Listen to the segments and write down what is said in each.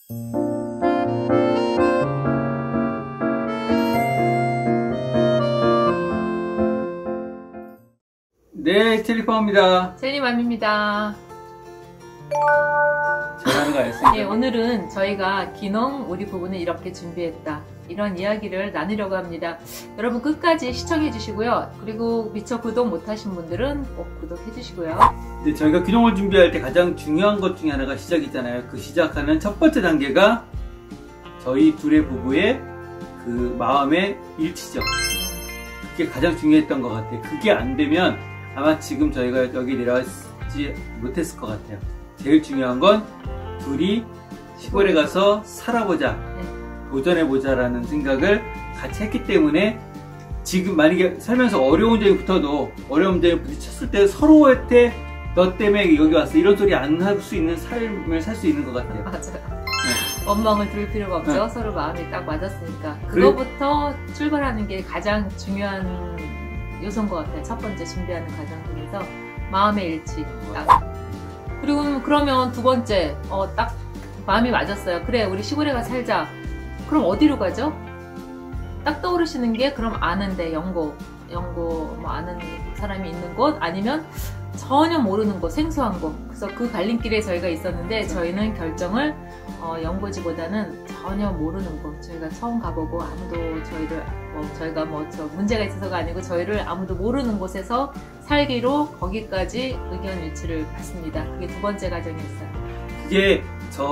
네, 젤리파워입니다. 젤리맘입니다. 잘하는 거 알겠습니다. 예, 오늘은 저희가 귀농 우리 부부는 이렇게 준비했다, 이런 이야기를 나누려고 합니다. 여러분 끝까지 시청해 주시고요. 그리고 미처 구독 못하신 분들은 꼭 구독해 주시고요. 이제 저희가 귀농을 준비할 때 가장 중요한 것 중에 하나가 시작이잖아요. 그 시작하는 첫 번째 단계가 저희 둘의 부부의 그 마음의 일치죠. 그게 가장 중요했던 것 같아요. 그게 안 되면 아마 지금 저희가 여기 내려가지 못했을 것 같아요. 제일 중요한 건 둘이 시골에 가서 살아보자, 도전해보자 라는 생각을 같이 했기 때문에 지금 만약에 살면서 어려운 점이 붙어도 어려운 점이 부딪혔을 때 서로한테 너 때문에 여기 왔어 이런 소리 안 할 수 있는 삶을 살 수 있는 것 같아요. 맞아요. 원망을 들을 필요가 없죠. 서로 마음이 딱 맞았으니까. 그거부터 출발하는 게 가장 중요한 요소인 것 같아요. 첫 번째 준비하는 과정 중에서 마음의 일치 딱. 그리고 그러면 두 번째 딱 마음이 맞았어요. 그래 우리 시골에 가서 살자. 그럼 어디로 가죠? 딱 떠오르시는 게 그럼 아는데 영고 뭐 아는 사람이 있는 곳, 아니면 전혀 모르는 곳, 생소한 곳. 그래서 그 갈림길에 저희가 있었는데 저희는 결정을 영고지보다는 전혀 모르는 곳, 저희가 처음 가보고 아무도 저희를 저희가 문제가 있어서가 아니고 저희를 아무도 모르는 곳에서 살기로 거기까지 의견 일치를 받습니다. 그게 두 번째 과정이었어요. 그게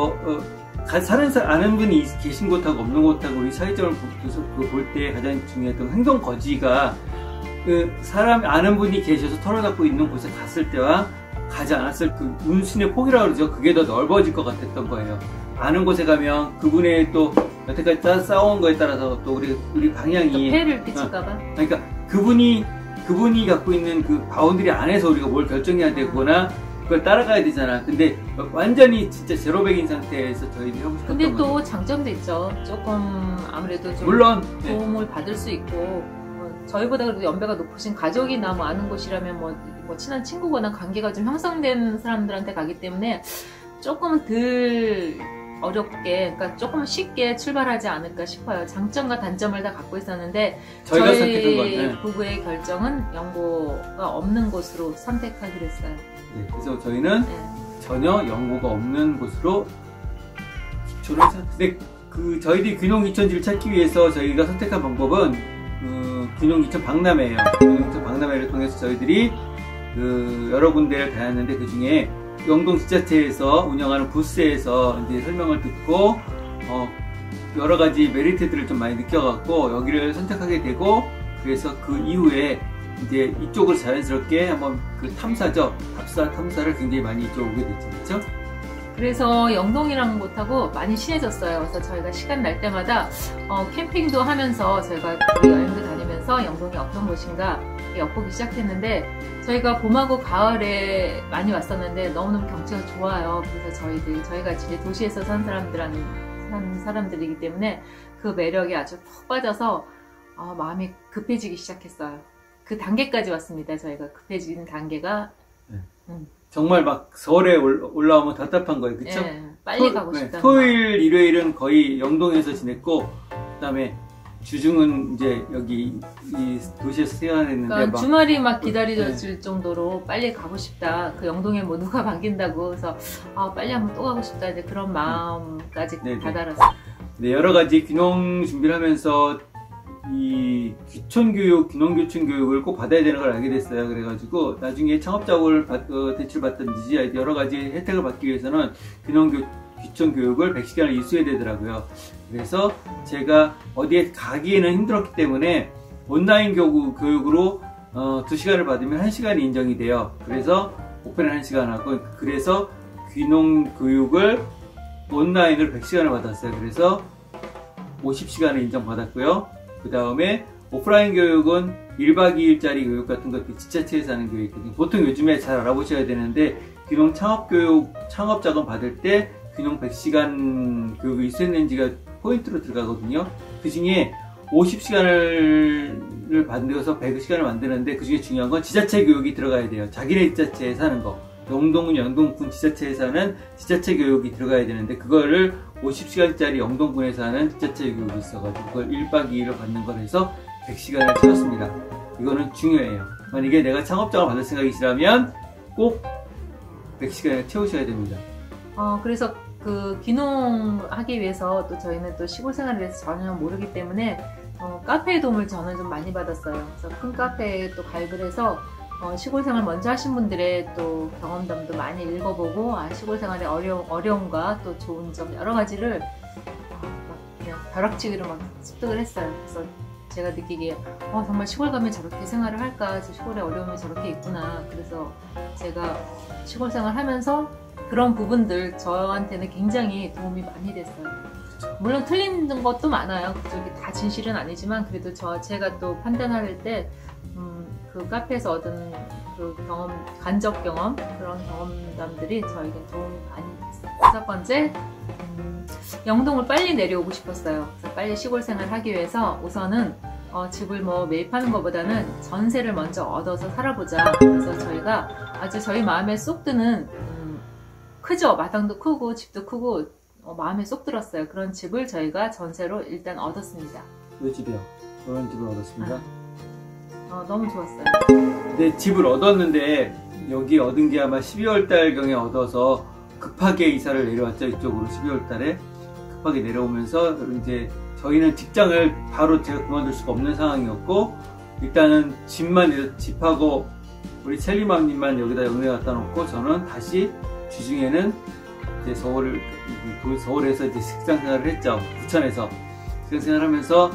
아는 분이 계신 곳하고 없는 곳하고 우리 사회적으로 볼 때 가장 중요했던 행동 거지가 그 사람 아는 분이 계셔서 털어잡고 있는 곳에 갔을 때와 가지 않았을 그 운신의 폭이라고 그러죠. 그게 더 넓어질 것 같았던 거예요. 아는 곳에 가면 그분의 또 여태까지 싸운 거에 따라서 또 우리 방향이 또 폐를 끼칠까봐. 그러니까 그분이 갖고 있는 그 바운드리 안에서 우리가 뭘 결정해야 되거나 그걸 따라가야 되잖아. 근데 완전히 진짜 제로백인 상태에서 저희들이 하고 싶었던 근데 또 장점도 있죠. 조금 아무래도 좀 물론 도움을 받을 수 있고, 저희보다 그래도 연배가 높으신 가족이나 뭐 아는 곳이라면 뭐 친한 친구거나 관계가 좀 형성된 사람들한테 가기 때문에 조금 덜 어렵게, 그러니까 조금 쉽게 출발하지 않을까 싶어요. 장점과 단점을 다 갖고 있었는데 저희 부부의 결정은 영고가 없는 곳으로 선택하기로 했어요. 네, 그래서 저희는 전혀 영고가 없는 곳으로 기초를 근데 저희들이 귀농 귀촌지를 찾기 위해서 저희가 선택한 방법은 귀농 귀촌 박람회예요. 귀농 귀촌 박람회를 통해서 저희들이 여러 군데를 다녔는데 그 중에 영동 지자체에서 운영하는 부스에서 이제 설명을 듣고 여러 가지 메리트들을 좀 많이 느껴갖고 여기를 선택하게 되고, 그래서 그 이후에 이제 이쪽을 자연스럽게 한번 그 탐사를 굉장히 많이 이쪽 오게 됐죠, 그렇죠? 그래서 영동이라는 곳하고 많이 친해졌어요. 그래서 저희가 시간 날 때마다 캠핑도 하면서 저희가 여행도 다니면서 영동이 어떤 곳인가 엿보기 시작했는데, 저희가 봄하고 가을에 많이 왔었는데 너무너무 경치가 좋아요. 그래서 저희가 이제 도시에서 산 사람들이기 때문에 그 매력에 아주 푹 빠져서 마음이 급해지기 시작했어요. 그 단계까지 왔습니다. 저희가 급해지는 단계가. 정말 막 서울에 올라오면 답답한 거예요. 그쵸? 네, 빨리 가고 싶다. 토요일, 일요일은 거의 영동에서 지냈고, 그 다음에 주중은 이제 여기 이 도시에서 생활했는데, 그러니까 주말이 막 기다려질 정도로 빨리 가고 싶다. 그 영동에 뭐 누가 반긴다고. 그래서 빨리 한번 또 가고 싶다. 이제 그런 마음까지 다다랐어요. 네, 여러 가지 귀농 준비를 하면서 이 귀농교춘 교육을 꼭 받아야 되는 걸 알게 됐어요. 그래가지고 나중에 창업자금을 대출받든지 여러 가지 혜택을 받기 위해서는 귀촌 교육을 100시간을 이수해야 되더라고요. 그래서 제가 어디에 가기에는 힘들었기 때문에 온라인 교육으로 2시간을 받으면 1시간이 인정이 돼요. 그래서 오픈을 1시간 하고, 그래서 귀농 교육을 온라인으로 100시간을 받았어요. 그래서 50시간을 인정받았고요. 그 다음에 오프라인 교육은 1박 2일짜리 교육 같은 것도 지자체에서 하는 교육이거든요. 보통 요즘에 잘 알아보셔야 되는데, 귀농 창업자금 받을 때 귀농 100시간 교육이 있었는지가 포인트로 들어가거든요. 그 중에 50시간을 받아서 100시간을 만드는데, 그 중에 중요한 건 지자체 교육이 들어가야 돼요. 자기네 지자체에서 하는 거. 영동군 지자체에서 하는 지자체 교육이 들어가야 되는데, 그거를 50시간짜리 영동군에서 하는 지자체 교육이 있어가지고 그걸 1박 2일을 받는 걸 해서 100시간을 채웠습니다. 이거는 중요해요. 만약에 내가 창업장을 받을 생각이시라면 꼭 100시간을 채우셔야 됩니다. 그래서 그 귀농하기 위해서 또 저희는 또 시골 생활에 대해서 전혀 모르기 때문에 카페의 도움을 저는 좀 많이 받았어요. 그래서 큰 카페에 또 가입을 해서 시골 생활 먼저 하신 분들의 또 경험담도 많이 읽어보고 시골 생활의 어려움과 또 좋은 점 여러 가지를 막 그냥 벼락치기로 막 습득을 했어요. 그래서 제가 느끼기에 정말 시골 가면 저렇게 생활을 할까, 시골의 어려움이 저렇게 있구나. 그래서 제가 시골 생활 하면서 그런 부분들 저한테는 굉장히 도움이 많이 됐어요. 물론 틀린 것도 많아요. 그쪽이 다 진실은 아니지만 그래도 제가 또 판단할 때 그 카페에서 얻은 그 경험, 간접 경험, 그런 경험담들이 저에게 도움이 많이 됐어요. 첫 번째, 영동을 빨리 내려오고 싶었어요. 그래서 빨리 시골 생활 하기 위해서 우선은 집을 매입하는 것보다는 전세를 먼저 얻어서 살아보자. 그래서 저희가 아주 저희 마음에 쏙 드는 크죠. 마당도 크고 집도 크고 마음에 쏙 들었어요. 그런 집을 저희가 전세로 일단 얻었습니다. 이 집이요? 그런 집을 얻었습니다. 너무 좋았어요. 근데 집을 얻었는데 여기 얻은 게 아마 12월 달경에 얻어서 급하게 이사를 내려왔죠. 이쪽으로 12월 달에 급하게 내려오면서 이제 저희는 직장을 바로 제가 그만둘 수가 없는 상황이었고 일단은 집하고 우리 셀리맘님만 여기다 영내 갖다 놓고 저는 다시 주중에는 이제 서울에서 이제 직장 생활을 했죠. 부천에서 직장 생활을 하면서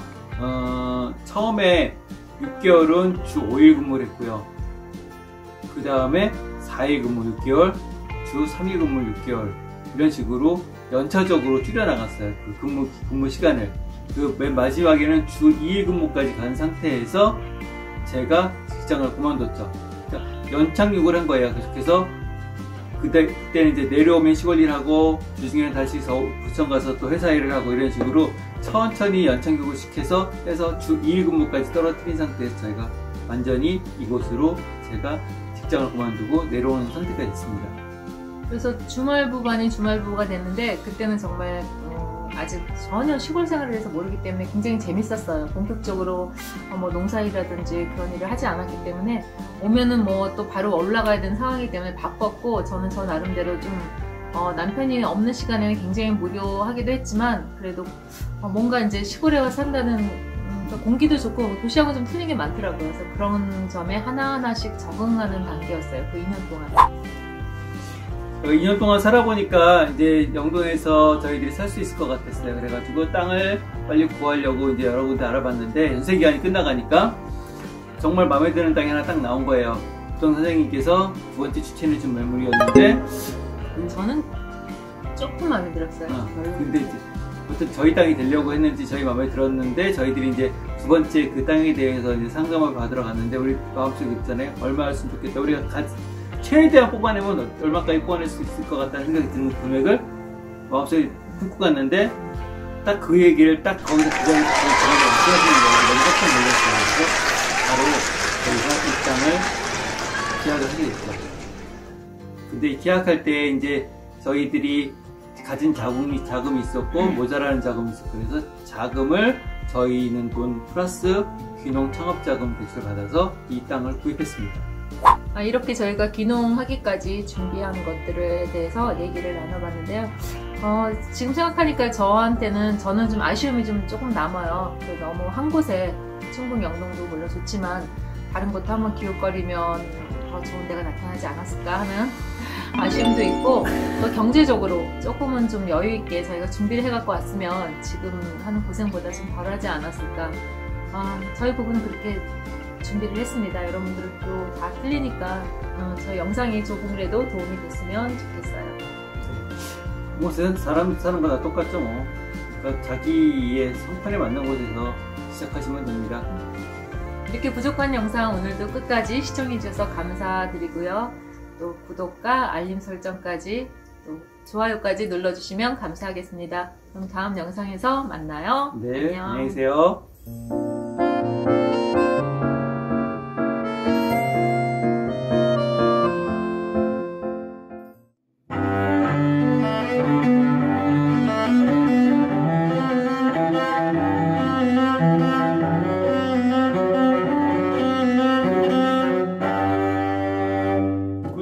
처음에 6개월은 주 5일 근무를 했고요. 그 다음에 4일 근무 6개월, 주 3일 근무 6개월 이런 식으로 연차적으로 줄여나갔어요. 그 근무 시간을. 그 맨 마지막에는 주 2일 근무까지 간 상태에서 제가 직장을 그만뒀죠. 그러니까 연착륙을 한 거예요. 계속해서 그때는 이제 내려오면 시골 일하고 주중에는 다시 부천 가서 또 회사 일을 하고 이런 식으로 천천히 연착륙을 시켜서 해서 주 2일 근무까지 떨어뜨린 상태에서 저희가 완전히 이곳으로 제가 직장을 그만두고 내려오는 상태가 있습니다. 그래서 주말부가 아닌 주말부가 됐는데 그때는 정말 아직 전혀 시골 생활을 해서 모르기 때문에 굉장히 재밌었어요. 본격적으로 농사일이라든지 그런 일을 하지 않았기 때문에 오면은 또 바로 올라가야 되는 상황이기 때문에 바빴고 저는 저 나름대로 좀 남편이 없는 시간에는 굉장히 무료하기도 했지만 그래도 뭔가 이제 시골에 와서 산다는 공기도 좋고 도시하고 좀 틀린 게 많더라고요. 그래서 그런 점에 하나하나씩 적응하는 단계였어요. 그 2년 동안. 2년 동안 살아보니까 이제 영동에서 저희들이 살 수 있을 것 같았어요. 그래가지고 땅을 빨리 구하려고 이제 여러 군데 알아봤는데 연세기한이 끝나가니까 정말 마음에 드는 땅이 하나 딱 나온 거예요. 부동산 사장님께서 두 번째 추천해준 매물이었는데 저는 조금 마음에 들었어요. 근데 이제 어쨌든 저희 땅이 되려고 했는지 저희 마음에 들었는데 저희들이 이제 두 번째 그 땅에 대해서 이제 상담을 받으러 갔는데 우리 마음속에 있잖아요. 얼마 했으면 좋겠다. 우리가 최대한 뽑아내면 얼마까지 뽑아낼 수 있을 것 같다는 생각이 드는 금액을 마음속에 품고 갔는데 딱 그 얘기를 딱 거기서 그 자리에서 하시는 거예요. 너무 깜짝 놀랐어요. 그래서 바로 저희가 이 땅을 계약을 하게 됐죠. 근데 계약할 때 이제 저희들이 가진 자금이 있었고 모자라는 자금이 있었고 그래서 자금을 저희는 돈 플러스 귀농 창업자금 대출을 받아서 이 땅을 구입했습니다. 이렇게 저희가 귀농하기까지 준비한 것들에 대해서 얘기를 나눠봤는데요. 지금 생각하니까 저는 좀 아쉬움이 조금 남아요. 너무 한 곳에 충북 영동도 물론 좋지만 다른 곳도 한번 기웃거리면 더 좋은 데가 나타나지 않았을까 하는 아쉬움도 있고 또 경제적으로 조금은 좀 여유 있게 저희가 준비를 해갖고 왔으면 지금 하는 고생보다 좀 덜하지 않았을까. 저희 부부는 그렇게 준비를 했습니다. 여러분들도 다 틀리니까 저희 영상이 조금이라도 도움이 됐으면 좋겠어요. 뭐 사람 사는 거다 똑같죠 뭐. 그러니까 자기의 성판에 맞는 곳에서 시작하시면 됩니다. 이렇게 부족한 영상 오늘도 끝까지 시청해 주셔서 감사드리고요. 또 구독과 알림 설정까지 또 좋아요까지 눌러주시면 감사하겠습니다. 그럼 다음 영상에서 만나요. 네, 안녕. 안녕히 계세요.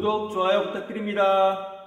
구독, 좋아요 부탁드립니다.